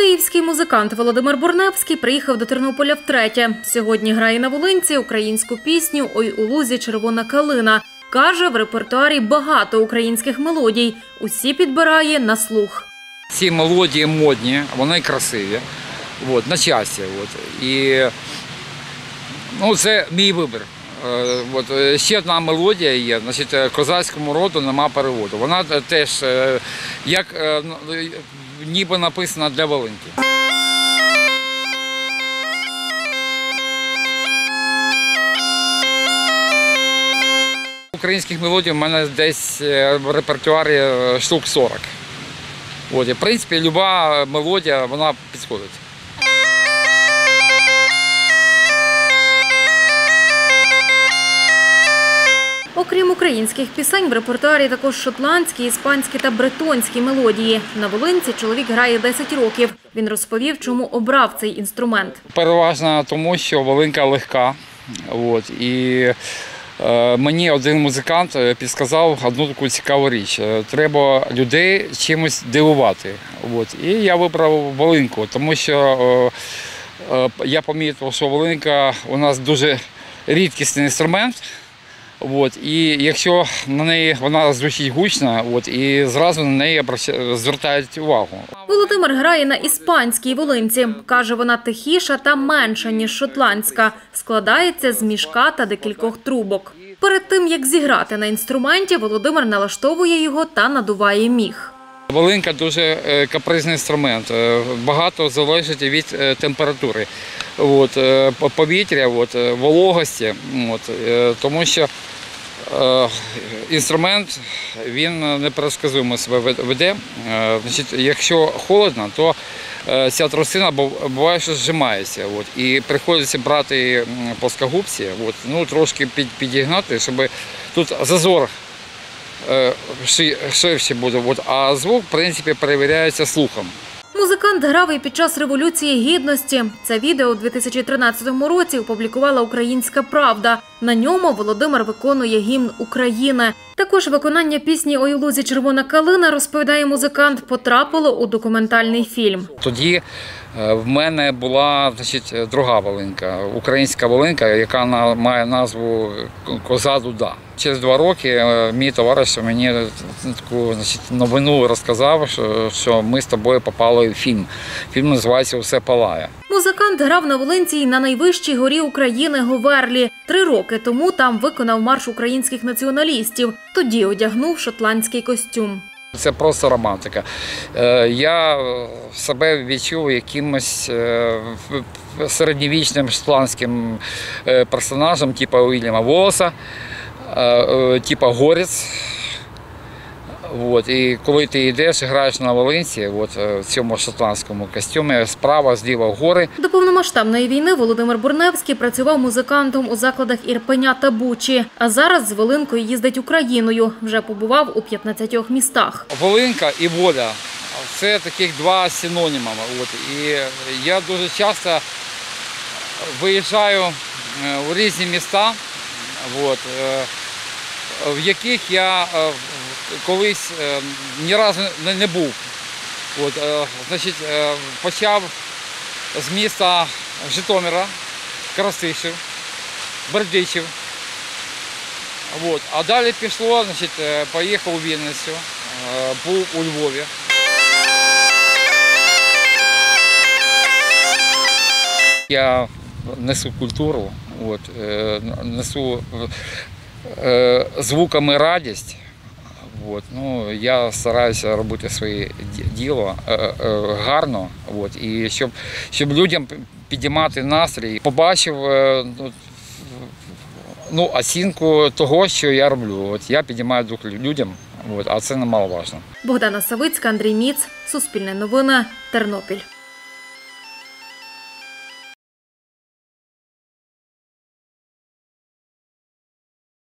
Київський музикант Володимир Борневський приїхав до Тернополя втретє. Сьогодні грає на Волинці українську пісню «Ой у лузі червона калина». Каже, в репертуарі багато українських мелодій. Усі підбирає на слух. Ці мелодії модні, вони красиві, на часі. І це мій вибір. Ще одна мелодія є, козацькому роду нема переводу. Вона теж як ніби написана для Волинки. Українських мелодій в мене десь в репертуарі штук 40. В принципі, будь-яка мелодія, вона підходить. Окрім українських пісень, в репертуарі також шотландські, іспанські та бретонські мелодії. На Волинці чоловік грає 10 років. Він розповів, чому обрав цей інструмент. Переважно тому, що Волинка легка. І мені один музикант підказав одну таку цікаву річ. Треба людей чимось дивувати. І я вибрав Волинку, тому що я помітив, що Волинка у нас дуже рідкісний інструмент. І якщо на неї вона звучить гучно, і зразу на неї звертають увагу. Володимир грає на іспанській Волинці. Каже, вона тихіша та менша, ніж шотландська. Складається з мішка та декількох трубок. Перед тим, як зіграти на інструменті, Володимир налаштовує його та надуває міх. Волинка дуже капризний інструмент. Багато залежить від температури, повітря, вологості. Тому що інструмент, він непредсказуемо себе веде. Якщо холодно, то ця тросина буває, що зжимається. І приходиться брати плоскогубці, трошки підігнати, щоб тут зазор ширше буде, а звук, в принципі, перевіряється слухом. Музикант грав і під час Революції Гідності. Це відео у 2013 році опублікувала «Українська правда». На ньому Володимир виконує гімн України. Також виконання пісні «Ой у лузі червона калина», розповідає музикант, потрапило у документальний фільм. Тоді в мене була друга Волинка, українська Волинка, яка має назву «Коза Дуда». Через 2 роки мій товариш мені таку новину розказав, що ми з тобою попали в фільм. Фільм називається «Усе палає». Музикант грав на Волинці й на найвищій горі України – Говерлі. 3 роки тому там виконав марш українських націоналістів. Тоді одягнув шотландський костюм. Це просто романтика. Я себе відчув якимось середньовічним шотландським персонажем, типу Уільяма Волоса, типу Горець. І коли ти йдеш, граєш на Волинці, в цьому шотландському костюмі, справа, зліва гори. До повномасштабної війни Володимир Борневський працював музикантом у закладах Ірпеня та Бучі. А зараз з Волинкою їздить Україною. Вже побував у 15 містах. Волинка і воля – це таких 2 синоніми. І я дуже часто виїжджаю у різні міста, в яких я колись ні разу не був. Почав з міста Житомира, Красишів, Бердичів. А далі пішло, поїхав у Вінницю, був у Львові. Я несу культуру, несу звуками радість. Я стараюся робити своє діло гарно, і щоб людям підіймати настрій. Побачив оцінку того, що я роблю. Я підіймаю дух людям, а це немаловажно. Богдана Савицька, Андрій Міц, Суспільне новини, Тернопіль.